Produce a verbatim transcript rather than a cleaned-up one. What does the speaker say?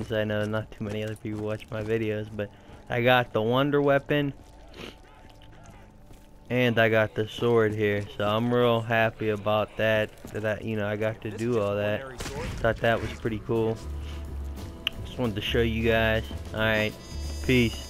because I know not too many other people watch my videos, but I got the wonder weapon and I got the sword here, so I'm real happy about that, that I, you know, I got to do all that. Thought that was pretty cool. Just wanted to show you guys. Alright, peace.